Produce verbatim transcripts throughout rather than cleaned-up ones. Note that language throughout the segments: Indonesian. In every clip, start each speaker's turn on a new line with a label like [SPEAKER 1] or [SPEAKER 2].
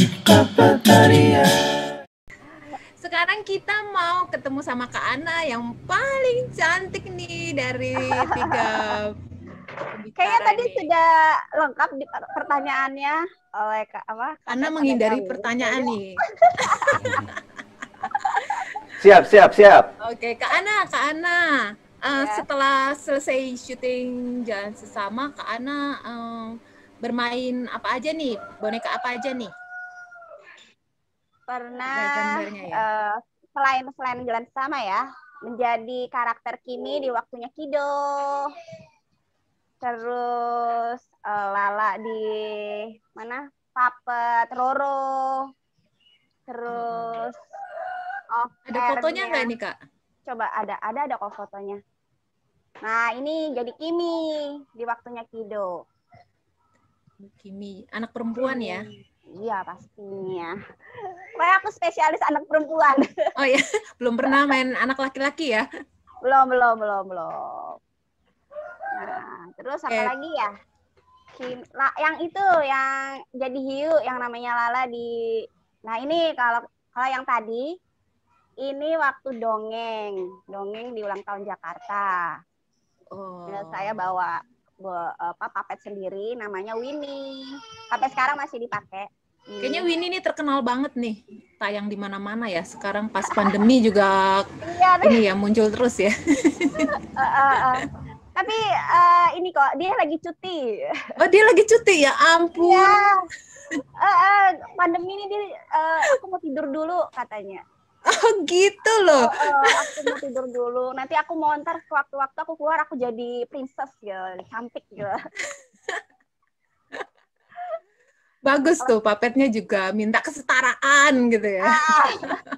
[SPEAKER 1] Sekarang kita mau ketemu sama Kak Ana yang paling cantik nih dari tiga pembicara.
[SPEAKER 2] Kayaknya tadi
[SPEAKER 1] nih.
[SPEAKER 2] sudah lengkap di pertanyaannya oleh Kak apa?
[SPEAKER 1] Ana menghindari pertanyaan nih.
[SPEAKER 3] Siap, siap, siap.
[SPEAKER 1] Oke, Kak Ana, Kak Ana. Uh,
[SPEAKER 2] Ya.
[SPEAKER 1] Setelah selesai syuting Jalan Sesama, Kak Ana um, bermain apa aja nih? Boneka apa aja nih?
[SPEAKER 2] Pernah
[SPEAKER 1] Gambar-gambarnya ya?
[SPEAKER 2] uh, selain selain Jalan Sama ya, menjadi karakter Kimi di Waktunya Kido. Terus uh, Lala di mana? Puppet Roro. Terus oh,
[SPEAKER 1] Ada fotonya nggak ini, Kak?
[SPEAKER 2] Coba ada, ada ada kok fotonya. Nah, ini jadi Kimi di Waktunya Kido.
[SPEAKER 1] Kimi, anak perempuan ya?
[SPEAKER 2] Iya, pastinya. Kayak aku spesialis anak perempuan.
[SPEAKER 1] Oh ya, belum pernah main anak laki-laki ya?
[SPEAKER 2] Belum, belum, belum, belum. Nah, terus apa
[SPEAKER 1] Eh.
[SPEAKER 2] lagi ya? Kim, la, yang itu yang jadi hiu yang namanya Lala di. Nah, ini kalau kalau yang tadi ini waktu dongeng, dongeng di ulang tahun Jakarta.
[SPEAKER 1] Oh.
[SPEAKER 2] Ya, saya bawa, bawa apa puppet sendiri namanya Winnie. Sampai sekarang masih dipakai.
[SPEAKER 1] Kayaknya Winnie ini terkenal banget nih, tayang di mana-mana ya. Sekarang pas pandemi juga
[SPEAKER 2] Iya,
[SPEAKER 1] ini ya muncul terus ya.
[SPEAKER 2] uh, uh, uh. Tapi uh, ini kok dia lagi cuti.
[SPEAKER 1] Oh, dia lagi cuti ya, ampun.
[SPEAKER 2] Ya. Uh, uh, pandemi ini dia uh, aku mau tidur dulu katanya.
[SPEAKER 1] Oh gitu loh.
[SPEAKER 2] Uh, uh, aku mau tidur dulu. Nanti aku mau ntar waktu-waktu aku keluar aku jadi princess gitu, cantik gitu.
[SPEAKER 1] Bagus tuh, puppetnya juga minta kesetaraan gitu ya.
[SPEAKER 2] Ah.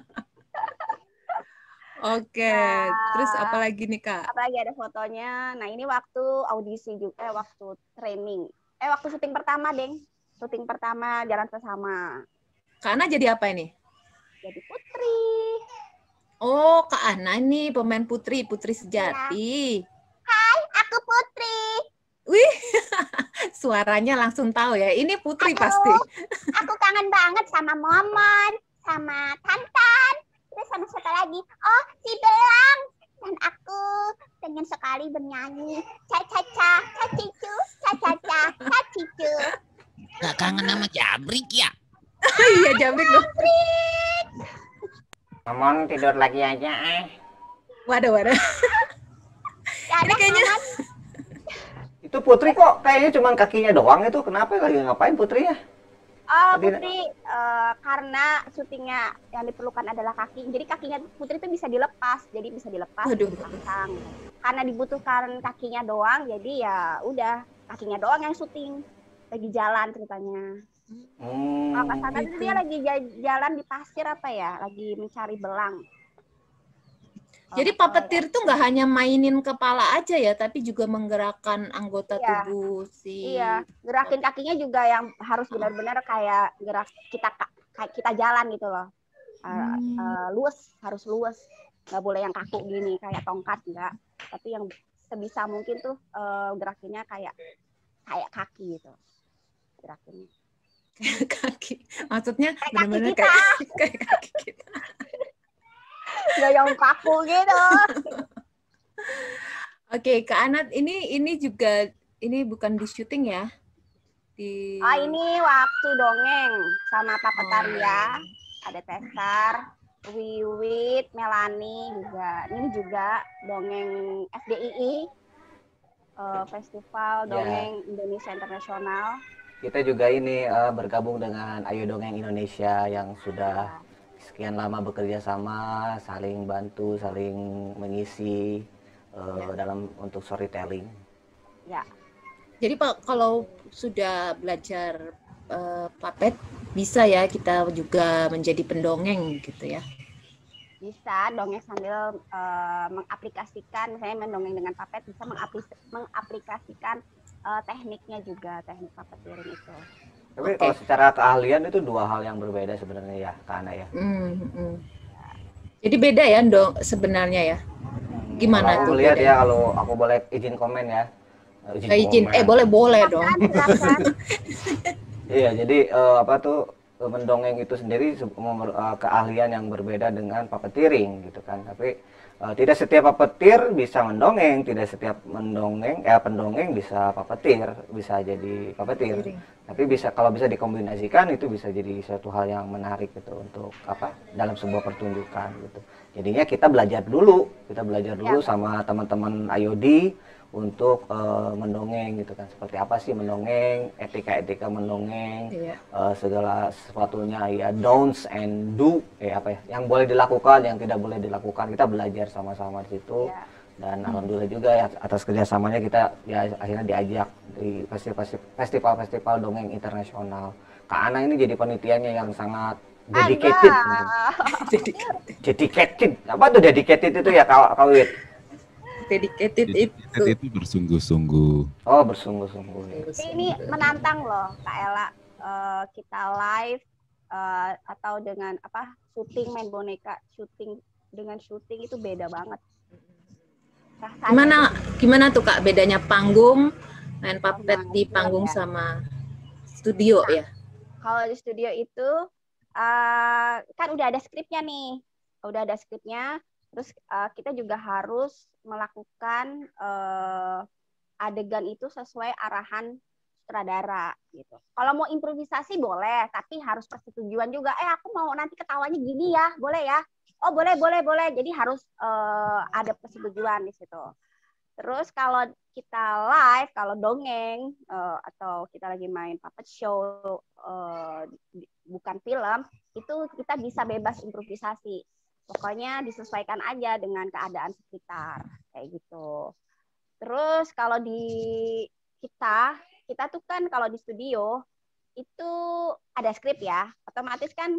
[SPEAKER 1] Oke,
[SPEAKER 2] Nah,
[SPEAKER 1] terus apa lagi nih Kak?
[SPEAKER 2] Apalagi ada fotonya. Nah ini waktu audisi juga, eh, waktu training. Eh waktu syuting pertama, Deng. Syuting pertama Jalan Sesama.
[SPEAKER 1] Kak Ana jadi apa ini?
[SPEAKER 2] Jadi Putri.
[SPEAKER 1] Oh, Kak Ana nih pemain Putri, Putri sejati.
[SPEAKER 2] Hai, aku Putri.
[SPEAKER 1] Wih, suaranya langsung tahu ya. Ini Putri
[SPEAKER 2] Aduh,
[SPEAKER 1] pasti.
[SPEAKER 2] Aku kangen banget sama Momon, sama Tantan, terus sama siapa lagi? Oh, si Belang. Dan aku pengen sekali bernyanyi. Ca-ca-ca, ca-cicu, ca-ca-ca, ca-cicu.
[SPEAKER 4] Gak kangen sama Jabrik ya?
[SPEAKER 1] Iya, Jabrik dong.
[SPEAKER 3] Momon tidur lagi aja eh.
[SPEAKER 1] Waduh, waduh. Ini kayaknya
[SPEAKER 3] Itu Putri kok kayaknya cuma kakinya doang itu. Kenapa lagi ngapain Putri ya?
[SPEAKER 2] Oh,
[SPEAKER 3] Tadi-
[SPEAKER 2] Putri, uh, karena syutingnya yang diperlukan adalah kaki. Jadi kakinya Putri itu bisa dilepas. Jadi bisa dilepas,
[SPEAKER 1] Waduh.
[SPEAKER 2] dipasang. Karena dibutuhkan kakinya doang, jadi ya udah kakinya doang yang syuting. Lagi jalan ceritanya.
[SPEAKER 3] Hmm.
[SPEAKER 2] Kalau nggak salah
[SPEAKER 1] gitu.
[SPEAKER 2] itu dia lagi ja- jalan di pasir apa ya? Lagi mencari belang.
[SPEAKER 1] Jadi
[SPEAKER 2] Kalau nggak salah
[SPEAKER 1] puppeteer tuh nggak hanya mainin kepala aja ya, tapi juga menggerakkan anggota
[SPEAKER 2] Iya.
[SPEAKER 1] tubuh si.
[SPEAKER 2] Iya, gerakin kakinya juga yang harus benar-benar kayak gerak kita kayak kita jalan gitu loh. Uh,
[SPEAKER 1] Hmm.
[SPEAKER 2] uh, luwes, harus luwes. Nggak boleh yang kaku gini kayak tongkat enggak. Tapi yang sebisa mungkin tuh uh, gerakinnya kayak kayak kaki gitu. Gerakinnya.
[SPEAKER 1] Kaki. Maksudnya
[SPEAKER 2] Kayak kaki
[SPEAKER 1] benar-benar
[SPEAKER 2] kita.
[SPEAKER 1] kayak, kayak kaki kita.
[SPEAKER 2] Nggak yang kaku gitu.
[SPEAKER 1] Oke, Kak Anat, ini ini juga ini bukan di syuting ya? Di
[SPEAKER 2] Oh, ini waktu dongeng sama Pak Petaria.
[SPEAKER 1] Oh.
[SPEAKER 2] Ada Tesar, Wiwit, Melani juga. Ini juga dongeng F D I I, uh, Festival
[SPEAKER 3] Ya.
[SPEAKER 2] Dongeng Indonesia Internasional.
[SPEAKER 3] Kita juga ini eh, bergabung dengan Ayo Dongeng Indonesia yang sudah sekian lama bekerja sama, saling bantu, saling mengisi eh, dalam untuk storytelling.
[SPEAKER 2] Ya,
[SPEAKER 1] Jadi Pak, kalau sudah belajar uh, puppet, bisa ya kita juga menjadi pendongeng gitu ya?
[SPEAKER 2] bisa dongeng sambil uh, mengaplikasikan, misalnya mendongeng dengan puppet bisa mengaplis- mengaplikasikan uh, tekniknya juga, teknik puppeteering itu.
[SPEAKER 3] Tapi
[SPEAKER 1] Oke.
[SPEAKER 3] kalau secara keahlian itu dua hal yang berbeda sebenarnya ya, Kak Ana ya.
[SPEAKER 1] Hmm, hmm. Jadi beda ya dong sebenarnya ya? Gimana
[SPEAKER 3] Kalau
[SPEAKER 1] tuh
[SPEAKER 3] aku lihat
[SPEAKER 1] bedanya?
[SPEAKER 3] ya, kalau aku boleh izin komen ya.
[SPEAKER 1] Eh, izin, eh boleh boleh dong.
[SPEAKER 2] Silakan, silakan.
[SPEAKER 3] Iya, jadi eh, apa tuh eh, mendongeng itu sendiri se- memer- eh, keahlian yang berbeda dengan puppeteering gitu kan. Tapi eh, tidak setiap puppeteer bisa mendongeng, tidak setiap mendongeng eh pendongeng bisa puppeteer, bisa jadi puppeteer.
[SPEAKER 1] Puppeteering.
[SPEAKER 3] Tapi bisa kalau bisa dikombinasikan itu bisa jadi suatu hal yang menarik gitu untuk apa dalam sebuah pertunjukan gitu. Jadinya kita belajar dulu, kita belajar dulu sama teman-teman I O D untuk eh, mendongeng gitu kan. Seperti apa sih mendongeng, etika-etika mendongeng,
[SPEAKER 1] Iya.
[SPEAKER 3] eh, segala sesuatunya ya don'ts and do eh apa ya, yang boleh dilakukan, yang tidak boleh dilakukan. Kita belajar sama-sama di situ.
[SPEAKER 2] Iya.
[SPEAKER 3] Dan alhamdulillah juga ya atas kerjasamanya kita ya akhirnya diajak di festival-festival dongeng internasional. Kak Ana ini jadi panitianya yang sangat dedicated. Gitu.
[SPEAKER 1] Jadi
[SPEAKER 3] Dedicated. Apa tuh dedicated itu ya Kak Kak Wit?
[SPEAKER 1] dedicated
[SPEAKER 5] Jadi
[SPEAKER 1] itu.
[SPEAKER 5] kita itu bersungguh-sungguh.
[SPEAKER 3] Oh, bersungguh-sungguh. Ya.
[SPEAKER 2] Ini menantang loh Kak Ella. Eh, kita live eh, atau dengan apa syuting main boneka, syuting dengan syuting itu beda banget. Rasanya
[SPEAKER 1] Gimana gimana tuh Kak bedanya panggung main puppet
[SPEAKER 2] Sama
[SPEAKER 1] di
[SPEAKER 2] film
[SPEAKER 1] panggung
[SPEAKER 2] ya.
[SPEAKER 1] sama studio ya?
[SPEAKER 2] kalau di studio itu eh, kan udah ada skripnya nih, udah ada skripnya, terus eh, kita juga harus melakukan eh, adegan itu sesuai arahan sutradara gitu. Kalau mau improvisasi boleh, tapi harus persetujuan juga. Eh aku mau nanti ketawanya gini ya, boleh ya? Oh boleh boleh boleh. Jadi harus eh, ada persetujuan di situ. Terus kalau kita live, kalau dongeng eh, atau kita lagi main puppet show eh, di- bukan film, itu kita bisa bebas improvisasi. Pokoknya disesuaikan aja dengan keadaan sekitar kayak gitu. Terus kalau di kita, kita tuh kan kalau di studio itu ada skrip ya, otomatis kan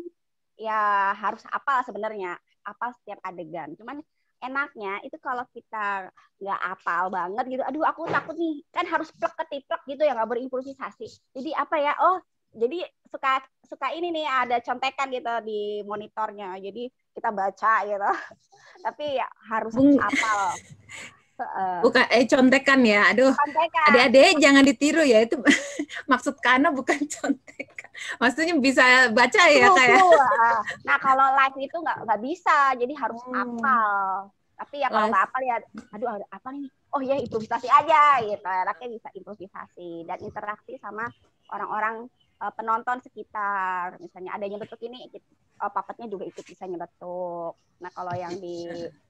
[SPEAKER 2] ya harus hafal sebenarnya, hafal setiap adegan. Cuman enaknya itu kalau kita nggak hafal banget gitu, aduh aku takut nih, kan harus plek ketiplek gitu ya, nggak berimprovisasi. Jadi apa ya, oh jadi suka suka ini nih ada contekan gitu di monitornya, jadi kita baca gitu. Tapi ya harus
[SPEAKER 1] Bung-
[SPEAKER 2] hafal. Heeh.
[SPEAKER 1] Bukan eh contekan ya. Aduh,
[SPEAKER 2] Contekan.
[SPEAKER 1] adik-adik jangan ditiru ya. Itu maksud Kana bukan contekan. Maksudnya bisa baca ya
[SPEAKER 2] Clue,
[SPEAKER 1] kayak.
[SPEAKER 2] clue. Ah. Nah kalau live itu nggak nggak bisa, jadi harus
[SPEAKER 1] Hmm.
[SPEAKER 2] hafal. Tapi ya kalau
[SPEAKER 1] Live.
[SPEAKER 2] nggak hafal ya, aduh ada apa nih? Oh ya improvisasi aja gitu. Anaknya bisa improvisasi dan interaksi sama orang-orang eh, penonton sekitar. Misalnya ada yang bentuk ini, ikut, eh, puppetnya juga ikut bisa nyebetuk. Nah kalau yang di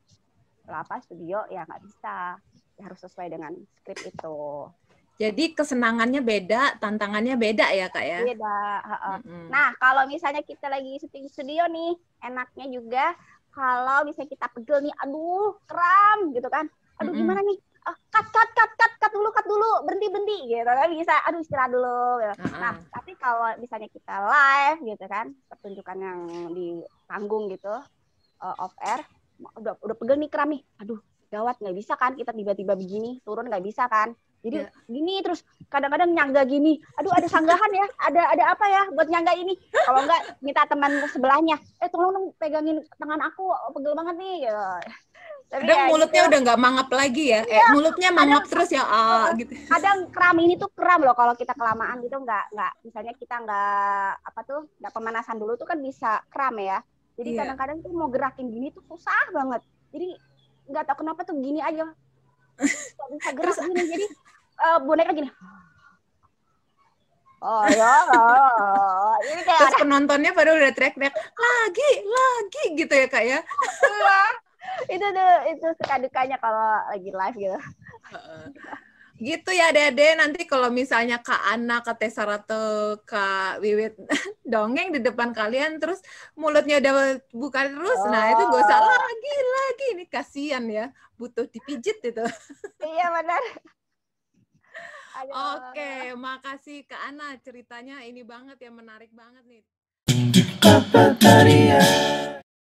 [SPEAKER 2] apa studio ya nggak bisa, ya harus sesuai dengan skrip itu.
[SPEAKER 1] Jadi kesenangannya beda, tantangannya beda ya Kak ya.
[SPEAKER 2] Beda. Heeh.
[SPEAKER 1] Mm-mm.
[SPEAKER 2] Nah, kalau misalnya kita lagi syuting studio nih, enaknya juga kalau misalnya kita pegel nih, aduh, kram gitu kan. Aduh,
[SPEAKER 1] Mm-mm.
[SPEAKER 2] gimana nih? Ah, cut, cut, cut, cut, cut dulu, cut dulu, berhenti, berhenti gitu kan bisa. Aduh, istirahat dulu. Gitu.
[SPEAKER 1] Uh-uh.
[SPEAKER 2] Nah, tapi kalau misalnya kita live gitu kan, pertunjukan yang di panggung gitu, uh, off air, udah udah pegel nih kram nih. Aduh, gawat nggak bisa kan kita tiba-tiba begini turun nggak bisa kan. Jadi
[SPEAKER 1] Ya.
[SPEAKER 2] gini terus kadang-kadang nyangga gini, aduh ada sanggahan ya, ada ada apa ya buat nyangga ini? Kalau enggak minta teman sebelahnya, eh tolong dong pegangin tangan aku, pegel banget nih. Gitu. Tapi
[SPEAKER 1] Kadang
[SPEAKER 2] ya
[SPEAKER 1] mulutnya
[SPEAKER 2] gitu.
[SPEAKER 1] udah nggak mangap lagi ya. Eh, mulutnya mangap terus ya ah gitu.
[SPEAKER 2] Kadang kram ini tuh kram loh kalau kita kelamaan gitu nggak nggak misalnya kita nggak apa tuh nggak pemanasan dulu tuh kan bisa kram ya. Jadi
[SPEAKER 1] Iya.
[SPEAKER 2] kadang-kadang tuh mau gerakin gini tuh susah banget. Jadi nggak tahu kenapa tuh gini aja. Nggak bisa gerak gini. Jadi uh, boneka gini. Oh ya, oh. Ini kayak
[SPEAKER 1] Terus penontonnya pada udah teriak-teriak lagi, lagi gitu ya Kak ya.
[SPEAKER 2] itu tuh itu suka dukanya kalau lagi live gitu.
[SPEAKER 1] Gitu ya Dede, nanti kalau misalnya Kak Ana, Kak Tessa atau Kak Wiwit dongeng di depan kalian terus mulutnya udah buka terus, nah itu gak usah lagi, lagi. Ini kasihan ya, butuh dipijit itu.
[SPEAKER 2] Iya benar. Aduh.
[SPEAKER 1] Oke, makasih Kak Ana, ceritanya ini banget ya, menarik banget nih.